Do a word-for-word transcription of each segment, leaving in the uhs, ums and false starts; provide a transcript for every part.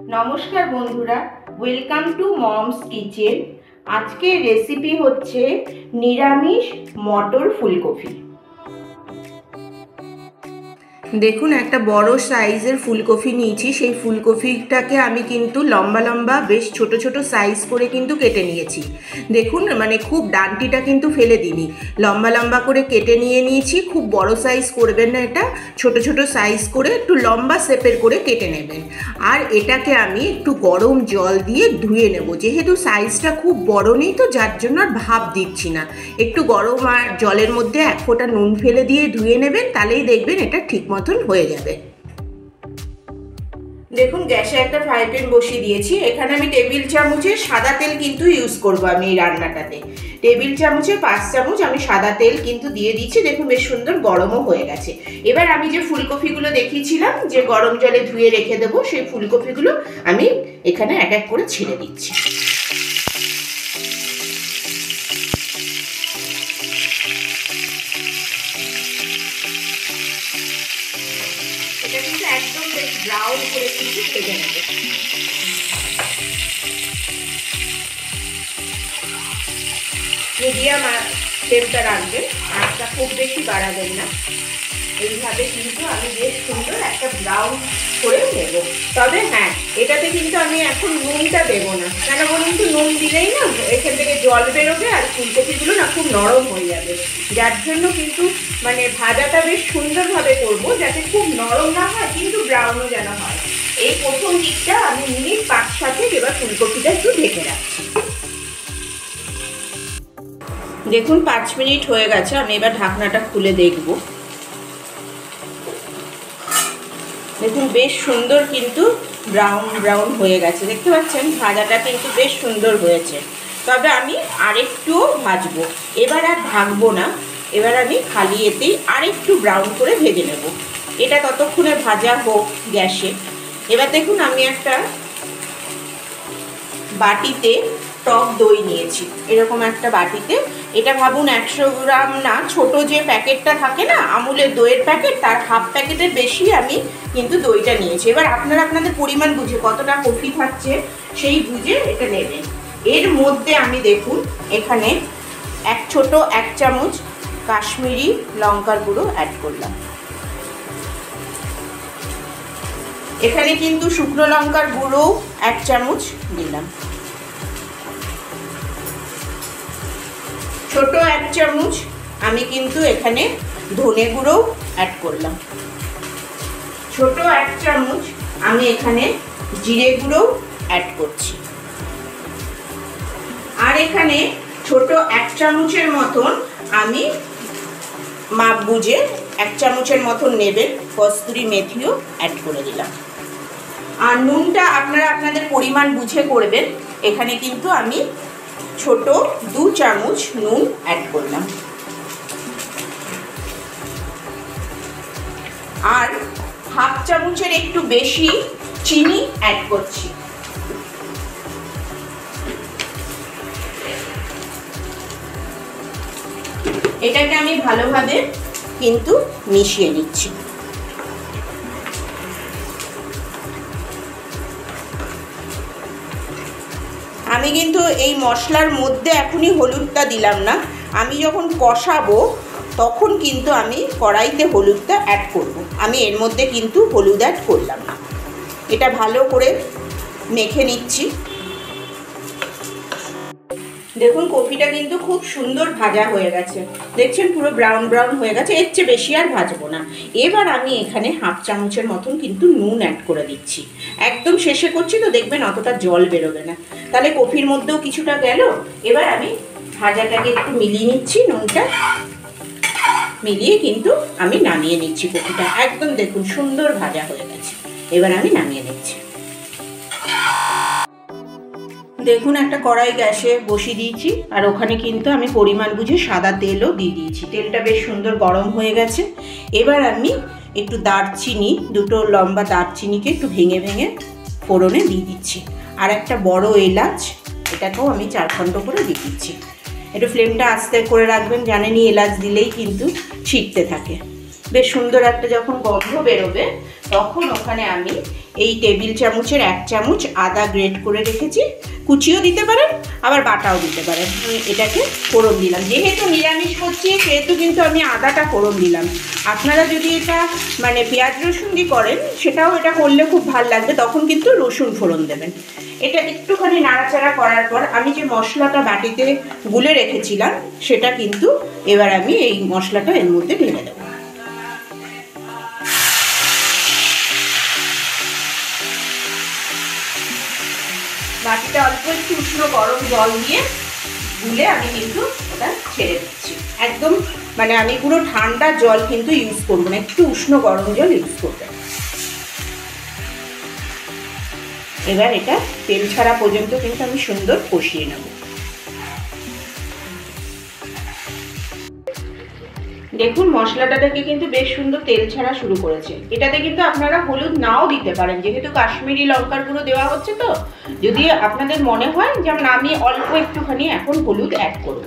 नमस्कार बंधुरा welcome to mums kitchen. आज के रेसिपी होच्छे निरामिष मटर फुलकपि। देखुन एक बड़ो साइजर फुलकपि निয়েছি সেই ফুলকপিটাকে আমি কিন্তু লম্বা লম্বা বেশ ছোট ছোট সাইজ করে কিন্তু কেটে নিয়েছি। দেখুন মানে খুব ডান্টিটা কিন্তু ফেলে দিইনি, লম্বা লম্বা করে কেটে নিয়ে নিয়েছি। খুব বড় সাইজ করবেন না, এটা ছোট ছোট সাইজ করে একটু লম্বা শেপের করে কেটে নেবেন। আর এটাকে আমি একটু গরম জল দিয়ে ধুয়ে নেব, যেহেতু সাইজটা খুব বড় নেই তো যার জন্য আর ভাপ দিচ্ছি না। একটু গরম আর জলের মধ্যে এক ফোঁটা নুন ফেলে দিয়ে ধুয়ে নেবেন, তাহলেই দেখবেন এটা ঠিক মতন হয়ে যাবে। দেখুন গ্যাসে একটা ফ্রাই প্যান বসিয়ে দিয়েছি। এখানে আমি টেবিল চামচের সাদা তেল কিন্তু ইউজ করব আমি এই রান্নাটাতে। টেবিল চামচে পাঁচ চামচ আমি সাদা তেল কিন্তু দিয়ে দিচ্ছি। দেখুন বেশ সুন্দর গরমও হয়ে গেছে। এবার আমি যে ফুলকপিগুলো দেখিয়েছিলাম যে গরম জলে ধুয়ে রেখে দেবো, সেই ফুলকপিগুলো আমি এখানে এক এক করে ছেড়ে দিচ্ছি। এটা কিন্তু একদম বেশ ব্রাউন করে কিন্তু ভেজে নেব। মিডিয়াম ফ্লেমটা রাখবেন, আঁচটা খুব বেশি বাড়াবেন না। এইভাবে কিন্তু আমি বেশ সুন্দর একটা ব্রাউন করে নেব। তবে হ্যাঁ, এটাতে কিন্তু আমি এখন নুনটা দেবো না, কেন বলুন তো, নুন দিলেই না এখান থেকে জল বেরোবে আর ফুলকপিগুলো না খুব নরম হয়ে যাবে। যার জন্য কিন্তু মানে ভাজাটা বেশ সুন্দরভাবে করবো, যাতে খুব নরম না হয় কিন্তু ব্রাউনও যেন হয়। এই প্রথম দিকটা আমি মিনিট পাঁচ সাথে এবার ফুলকপিটা একটু ঢেকে রাখছি। দেখুন পাঁচ মিনিট হয়ে গেছে, আমি এবার ঢাকনাটা খুলে দেখব। দেখুন বেশ সুন্দর কিন্তু ব্রাউন ব্রাউন হয়ে গেছে, দেখতে পাচ্ছেন ভাজাটা কিন্তু বেশ সুন্দর হয়েছে। তবে আমি আরেকটুও ভাজবো, এবার আর ঢাকবো না। এবার আমি খালি এতেই আরেকটু ব্রাউন করে ভেজে নেব। এটা ততক্ষণে ভাজা হোক গ্যাসে। এবার দেখুন আমি একটা বাটিতে টক দই নিয়েছি, এরকম একটা বাটিতে। এটা ভাবুন একশো গ্রাম না, ছোট যে প্যাকেটটা থাকে না আমুলের দইয়ের প্যাকেট, তার হাফ প্যাকেটের বেশি আমি কিন্তু দইটা নিয়েছি। এবার আপনারা আপনাদের পরিমাণ বুঝে কতটা কফি থাকছে সেই বুঝে এটা নেবেন। এর মধ্যে আমি দেখুন এখানে এক ছোট এক চামচ কাশ্মীরি লঙ্কার গুঁড়ো অ্যাড করলাম। এখানে কিন্তু শুকনো লঙ্কার গুঁড়ো এক চামচ দিলাম। ছোট এক চামচ আমি কিন্তু এখানে ধনে গুঁড়ো অ্যাড করলাম। ছোট এক চামচ আমি এখানে জিরে গুঁড়ো অ্যাড করছি। আর এখানে ছোট এক চামচের মতন আমি মাপ বুঝে এক চামচের মতন নেবেন কস্তুরি মেথিও অ্যাড করে দিলাম। আর নুনটা আপনারা আপনাদের পরিমাণ বুঝে করবেন। এখানে কিন্তু আমি ছোট দু চামচ নুন অ্যাড করলাম। আর হাফ চামচের একটু বেশি চিনি অ্যাড করছি। এটাকে আমি ভালোভাবে কিন্তু মিশিয়ে নিচ্ছি। আমি কিন্তু এই মশলার মধ্যে এখনই হলুদটা দিলাম না, আমি যখন কষাবো তখন কিন্তু আমি কড়াইতে হলুদটা অ্যাড করব। আমি এর মধ্যে কিন্তু হলুদ অ্যাড করলাম না। এটা ভালো করে মেখে নিচ্ছি। দেখুন কফিটা কিন্তু খুব সুন্দর ভাজা হয়ে গেছে, দেখছেন পুরো ব্রাউন ব্রাউন হয়ে গেছে। এর চেয়ে বেশি আর ভাজবো না। এবার আমি এখানে হাফ চামচের মতন কিন্তু নুন অ্যাড করে দিচ্ছি। একদম শেষে করছি তো দেখবেন অতটা জল বেরোবে না, তাহলে কফির মধ্যেও কিছুটা গেল। এবার আমি ভাজাটাকে একটু মিলিয়ে নিচ্ছি, নুনটা মিলিয়ে কিন্তু আমি নামিয়ে নিচ্ছি কফিটা। একদম দেখুন সুন্দর ভাজা হয়ে গেছে। এবার আমি নামিয়ে নিচ্ছি। দেখুন একটা কড়াই গ্যাসে বসিয়ে দিয়েছি, আর ওখানে কিন্তু আমি পরিমাণ বুঝে সাদা তেলও দিয়ে দিয়েছি। তেলটা বেশ সুন্দর গরম হয়ে গেছে। এবার আমি একটু দারচিনি, দুটো লম্বা দারচিনিকে একটু ভেঙে ভেঙে ফোড়নে দিয়ে দিচ্ছি। আর একটা বড় এলাচ, এটাকেও আমি চার খণ্ড করে দিয়ে দিচ্ছি। একটু ফ্লেমটা আস্তে করে রাখবেন, জানেনই এলাচ দিলেই কিন্তু ছিটতে থাকে। বেশ সুন্দর একটা যখন গন্ধ বেরোবে তখন ওখানে আমি এই টেবিল চামচের এক চামচ আদা গ্রেট করে রেখেছি, কুচিও দিতে পারেন আবার বাটাও দিতে পারেন। আমি এটাকে ফোড়ন দিলাম, যেহেতু নিরামিষ করছি সেহেতু কিন্তু আমি আদাটা ফোড়ন দিলাম। আপনারা যদি এটা মানে পেঁয়াজ রসুন দিয়ে করেন সেটাও এটা করলে খুব ভালো লাগবে, তখন কিন্তু রসুন ফোড়ন দেবেন। এটা একটুখানি নাড়াচাড়া করার পর আমি যে মশলাটা বাটিতে গুলে রেখেছিলাম সেটা কিন্তু এবার আমি এই মশলাটা এর মধ্যে ঢেলে দেবো। বাটিটা অল্প একটু উষ্ণ গরম জল দিয়ে গুলে আমি কিন্তু ওটা ছেড়ে দিচ্ছি। একদম মানে আমি পুরো ঠান্ডা জল কিন্তু ইউজ করবো না, একটু উষ্ণ গরম জল ইউজ করবেন। এবার এটা তেল ছাড়া পর্যন্ত কিন্তু আমি সুন্দর কষিয়ে নেব। দেখুন মশলাটা থেকে কিন্তু বেশ সুন্দর তেল ছাড়া শুরু করেছে। এটাতে কিন্তু আপনারা হলুদ নাও দিতে পারেন, যেহেতু কাশ্মীরি লঙ্কার গুঁড়ো দেওয়া হচ্ছে। তো যদি আপনাদের মনে হয় যেমন আমি অল্প একটুখানি এখন হলুদ অ্যাড করব,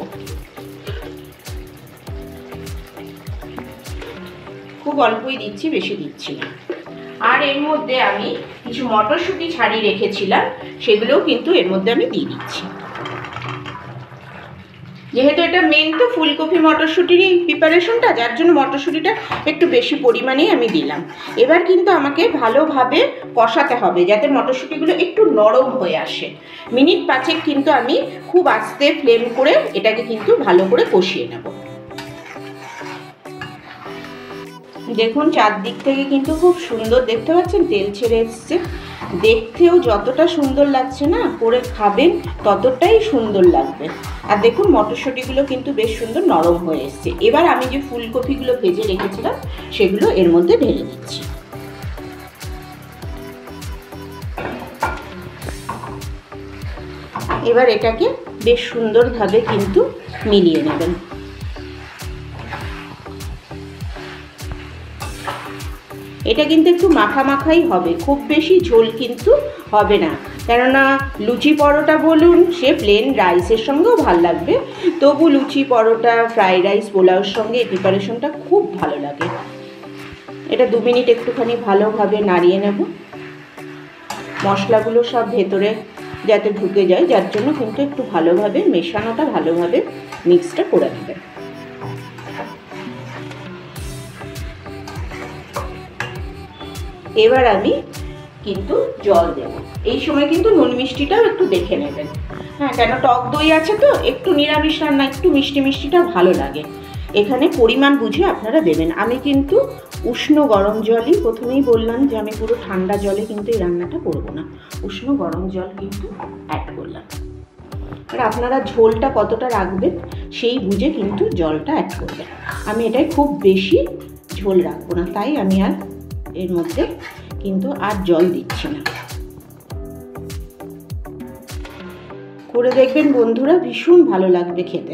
খুব অল্পই দিচ্ছি, বেশি দিচ্ছি না। আর এর মধ্যে আমি কিছু মটরশুঁটি ছাড়িয়ে রেখেছিলাম, সেগুলোও কিন্তু এর মধ্যে আমি দিয়ে দিচ্ছি। যেহেতু এটা মেন তো ফুলকপি মটরশুঁটির প্রিপারেশনটা, যার জন্য মটরশুঁটিটা একটু বেশি পরিমাণেই আমি দিলাম। এবার কিন্তু আমাকে ভালোভাবে কষাতে হবে যাতে মটরশুঁটিগুলো একটু নরম হয়ে আসে। মিনিট পাঁচেক কিন্তু আমি খুব আস্তে ফ্লেম করে এটাকে কিন্তু ভালো করে কষিয়ে নেব। দেখুন চারদিক থেকে কিন্তু খুব সুন্দর দেখতে পাচ্ছেন তেল ছেড়ে এসছে। দেখতেও যতটা সুন্দর লাগছে না, করে খাবেন ততটাই সুন্দর লাগবে। আর দেখুন মটরশুঁটিগুলো কিন্তু বেশ সুন্দর নরম হয়ে এসছে। এবার আমি যে ফুলকপিগুলো ভেজে রেখেছিলাম সেগুলো এর মধ্যে ঢেলে দিচ্ছি। এবার এটাকে বেশ সুন্দরভাবে কিন্তু মিলিয়ে নেবেন। এটা কিন্তু একটু মাখা মাখাই হবে, খুব বেশি ঝোল কিন্তু হবে না, কেননা লুচি পরোটা বলুন সে প্লেন রাইসের সঙ্গেও ভালো লাগবে, তবু লুচি পরোটা ফ্রাইড রাইস পোলাওর সঙ্গে এই প্রিপারেশনটা খুব ভালো লাগে। এটা দু মিনিট একটুখানি ভালোভাবে নাড়িয়ে নেব, মশলাগুলো সব ভেতরে যাতে ঢুকে যায়, যার জন্য কিন্তু একটু ভালোভাবে মেশানোটা ভালোভাবে মিক্সটা করে নেবেন। এবার আমি কিন্তু জল দেব। এই সময় কিন্তু নুন মিষ্টিটাও একটু দেখে নেবেন, হ্যাঁ, কেন টক দই আছে তো একটু নিরামিষ রান্না একটু মিষ্টি মিষ্টিটা ভালো লাগে। এখানে পরিমাণ বুঝে আপনারা দেবেন। আমি কিন্তু উষ্ণ গরম জলই প্রথমেই বললাম যে আমি পুরো ঠান্ডা জলে কিন্তু এই রান্নাটা করবো না, উষ্ণ গরম জল কিন্তু অ্যাড করলাম। আর আপনারা ঝোলটা কতটা রাখবেন সেই বুঝে কিন্তু জলটা অ্যাড করবেন। আমি এটাই খুব বেশি ঝোল রাখবো না, তাই আমি আর এর মধ্যে কিন্তু আর জল দিচ্ছি না। করে দেখবেন বন্ধুরা, ভীষণ ভালো লাগবে খেতে।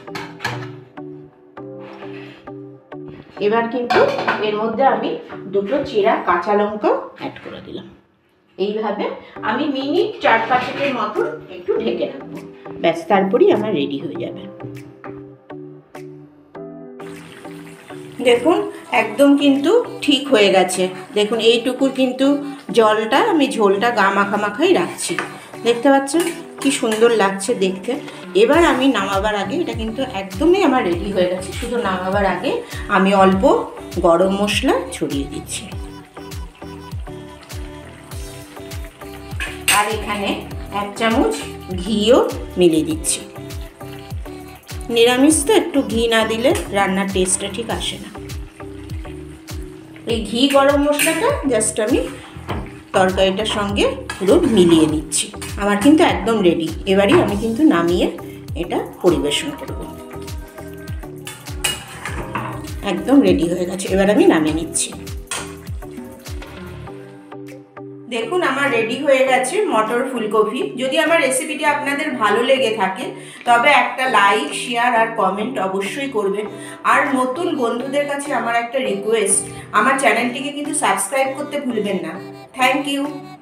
এবার কিন্তু এর মধ্যে আমি দুটো চিরা কাঁচা লঙ্কা অ্যাড করে দিলাম। এইভাবে আমি মিনিট চার পাঁচেকের মতন একটু ঢেকে রাখবো, ব্যাস তারপরই আমার রেডি হয়ে যাবে। দেখুন একদম কিন্তু ঠিক হয়ে গেছে। দেখুন এইটুকু কিন্তু জলটা আমি ঝোলটা গা মাখা মাখাই রাখছি, দেখতে পাচ্ছেন কি সুন্দর লাগছে দেখতে। এবার আমি নামাবার আগে এটা কিন্তু একদমই আমার রেডি হয়ে গেছে, শুধু নামাবার আগে আমি অল্প গরম মশলা ছড়িয়ে দিচ্ছি। আর এখানে এক চামচ ঘিও মিলিয়ে দিচ্ছি। নিরামিষ তো একটু ঘি না দিলে রান্নার টেস্টটা ঠিক আসে না। এই ঘি গরম মশলাটা জাস্ট আমি তরকারিটার সঙ্গে পুরো মিলিয়ে নিচ্ছি। আমার কিন্তু একদম রেডি। এবারই আমি কিন্তু নামিয়ে এটা পরিবেশন করব। একদম রেডি হয়ে গেছে, এবার আমি নামিয়ে নিচ্ছি। দেখুন আমার রেডি হয়ে গেছে মটর ফুলকপি। যদি আমার রেসিপিটি আপনাদের ভালো লেগে থাকে তবে একটা লাইক শেয়ার আর কমেন্ট অবশ্যই করবেন। আর নতুন বন্ধুদের কাছে আমার একটা রিকোয়েস্ট, আমার চ্যানেলটিকে কিন্তু সাবস্ক্রাইব করতে ভুলবেন না। Thank you.